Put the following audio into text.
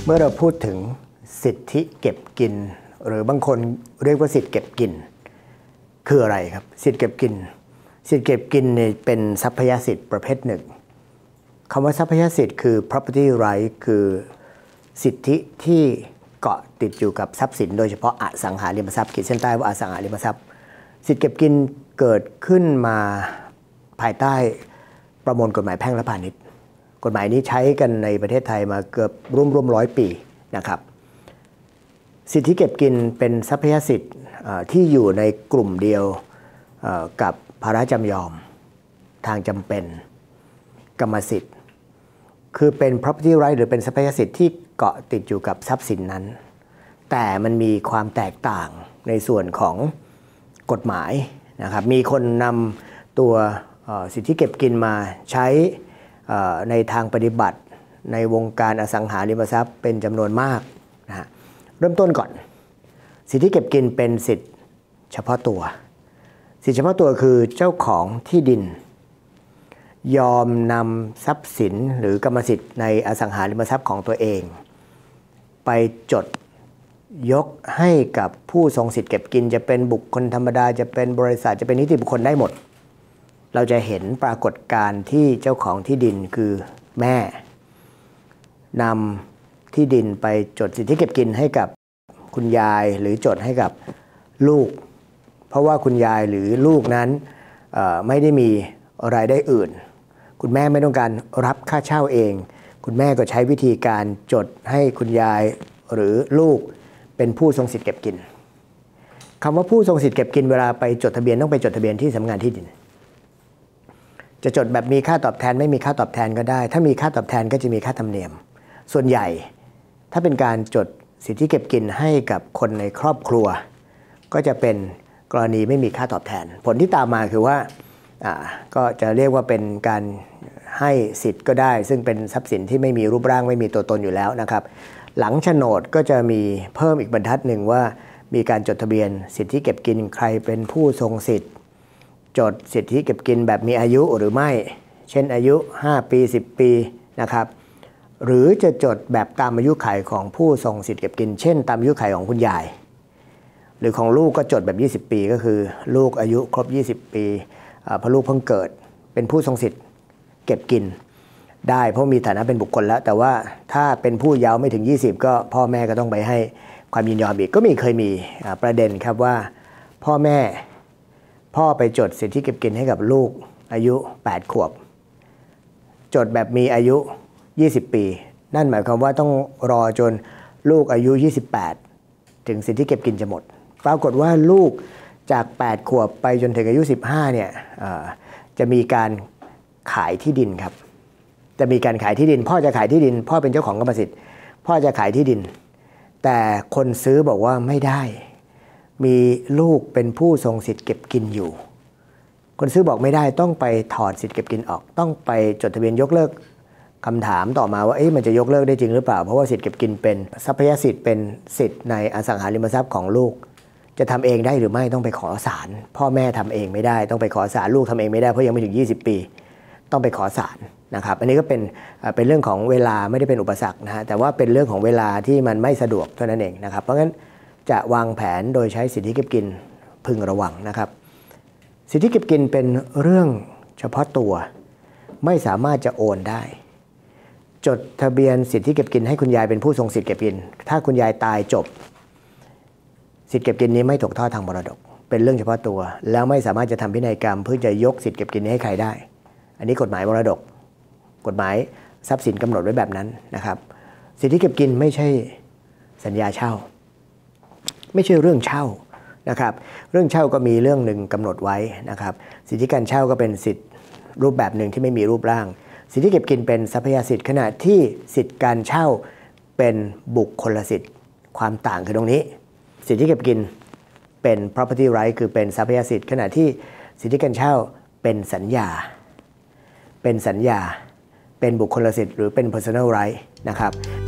มื่อเราพูดถึงสิทธิเก็บกินหรือบางคนเรียกว่าสิทธิเก็บกินคืออะไรครับสิทธิเก็บกินสิทธิเก็บกินเนี่ยเป็นทรัพยสิทธิ์ประเภทหนึ่งคำว่าทรัพยสิทธิ์คือ property right คือสิทธิที่เกาะติดอยู่กับทรัพย์สินโดยเฉพาะอสังหาริมทรัพย์ขีดเส้นใต้ว่าอสังหาริมทรัพย์สิทธิเก็บกินเกิดขึ้นมาภายใต้ประมวลกฎหมายแพ่งและพาณิชย์กฎหมายนี้ใช้กันในประเทศไทยมาเกือบร่วม100 ปีนะครับสิทธิเก็บกินเป็นทรัพยสิทธิ์ที่อยู่ในกลุ่มเดียวกับภาระจำยอมทางจำเป็นกรรมสิทธิ์คือเป็น property right หรือเป็นทรัพยสิทธิ์ที่เกาะติดอยู่กับทรัพย์สินนั้นแต่มันมีความแตกต่างในส่วนของกฎหมายนะครับมีคนนำตัวสิทธิเก็บกินมาใช้ในทางปฏิบัติในวงการอสังหาริมทรัพย์เป็นจำนวนมากนะฮะเริ่มต้นก่อนสิทธิเก็บกินเป็นสิทธิเฉพาะตัวสิทธิเฉพาะตัวคือเจ้าของที่ดินยอมนำทรัพย์สินหรือกรรมสิทธิ์ในอสังหาริมทรัพย์ของตัวเองไปจดยกให้กับผู้ทรงสิทธิ์เก็บกินจะเป็นบุคคลธรรมดาจะเป็นบริษัทจะเป็นนิติบุคคลได้หมดเราจะเห็นปรากฏการณ์ที่เจ้าของที่ดินคือแม่นำที่ดินไปจดสิทธิเก็บกินให้กับคุณยายหรือจดให้กับลูกเพราะว่าคุณยายหรือลูกนั้นไม่ได้มีรายได้อื่นคุณแม่ไม่ต้องการรับค่าเช่าเองคุณแม่ก็ใช้วิธีการจดให้คุณยายหรือลูกเป็นผู้ทรงสิทธิเก็บกินคำว่าผู้ทรงสิทธิเก็บกินเวลาไปจดทะเบียนต้องไปจดทะเบียนที่สำนักงานที่ดินจะจดแบบมีค่าตอบแทนไม่มีค่าตอบแทนก็ได้ถ้ามีค่าตอบแทนก็จะมีค่าธรรมเนียมส่วนใหญ่ถ้าเป็นการจดสิทธิเก็บกินให้กับคนในครอบครัวก็จะเป็นกรณีไม่มีค่าตอบแทนผลที่ตามมาคือว่าก็จะเรียกว่าเป็นการให้สิทธิ์ก็ได้ซึ่งเป็นทรัพย์สินที่ไม่มีรูปร่างไม่มีตัวตนอยู่แล้วนะครับหลังโฉนดก็จะมีเพิ่มอีกบรรทัดหนึ่งว่ามีการจดทะเบียนสิทธิเก็บกินใครเป็นผู้ทรงสิทธิ์จดสิทธิเก็บกินแบบมีอายุหรือไม่เช่นอายุ5 ปี 10 ปีนะครับหรือจะจดแบบตามอายุขัยของผู้ทรงสิทธิเก็บกินเช่นตามอายุขัยของคุณยายหรือของลูกก็จดแบบ20 ปีก็คือลูกอายุครบ20 ปีพอลูกเพิ่งเกิดเป็นผู้ทรงสิทธิ์เก็บกินได้เพราะมีฐานะเป็นบุคคลแล้วแต่ว่าถ้าเป็นผู้เยาว์ไม่ถึง20ก็พ่อแม่ก็ต้องไปให้ความยินยอมอีกก็เคยมีประเด็นครับว่าพ่อไปจดสิทธิเก็บกินให้กับลูกอายุ8 ขวบจดแบบมีอายุ20 ปีนั่นหมายความว่าต้องรอจนลูกอายุ28ถึงสิทธิเก็บกินจะหมดปรากฏว่าลูกจาก8 ขวบไปจนถึงอายุ15เนี่ยจะมีการขายที่ดินครับจะมีการขายที่ดินพ่อจะขายที่ดินพ่อเป็นเจ้าของกรรมสิทธิ์พ่อจะขายที่ดินแต่คนซื้อบอกว่าไม่ได้มีลูกเป็นผู้ทรงสิทธิ์เก็บกินอยู่คนซื้อบอกไม่ได้ต้องไปถอดสิทธิ์เก็บกินออกต้องไปจดทะเบียนยกเลิกคำถามต่อมาว่ามันจะยกเลิกได้จริงหรือเปล่าเพราะว่าสิทธิ์เก็บกินเป็นทรัพยสิทธิ์เป็นสิทธิ์ในอสังหาริมทรัพย์ของลูกจะทำเองได้หรือไม่ต้องไปขอศาลพ่อแม่ทำเองไม่ได้ต้องไปขอศาลลูกทำเองไม่ได้เพราะยังไม่ถึง20 ปีต้องไปขอศาลนะครับอันนี้ก็เป็นเรื่องของเวลาไม่ได้เป็นอุปสรรคนะฮะแต่ว่าเป็นเรื่องของเวลาที่มันไม่สะดวกเท่านั้นเองนะครับเพราะงั้นจะวางแผนโดยใช้สิทธิเก็บกินพึงระวังนะครับสิทธิเก็บกินเป็นเรื่องเฉพาะตัวไม่สามารถจะโอนได้จดทะเบียนสิทธิเก็บกินให้คุณยายเป็นผู้ทรงสิทธิเก็บกินถ้าคุณยายตายจบสิทธิเก็บกินนี้ไม่ตกทอดทางมรดกเป็นเรื่องเฉพาะตัวแล้วไม่สามารถจะทำพินัยกรรมเพื่อจะยกสิทธิเก็บกินนี้ให้ใครได้อันนี้กฎหมายมรดกกฎหมายทรัพย์สินกำหนดไว้แบบนั้นนะครับสิทธิเก็บกินไม่ใช่สัญญาเช่าไม่ใช่เรื่องเช่านะครับเรื่องเช่าก็มีเรื่องหนึ่งกำหนดไว้นะครับสิทธิการเช่าก็เป็นสิทธิรูปแบบหนึ่งที่ไม่มีรูปร่างสิทธิเก็บกินเป็นทรัพยสิทธิ์ขณะที่สิทธิการเช่าเป็นบุคคลสิทธิ์ความต่างคือตรงนี้สิทธิเก็บกินเป็น property right คือเป็นทรัพยสิทธิ์ขณะที่สิทธิการเช่าเป็นสัญญาเป็นบุคคลสิทธิ์หรือเป็น personal right นะครับ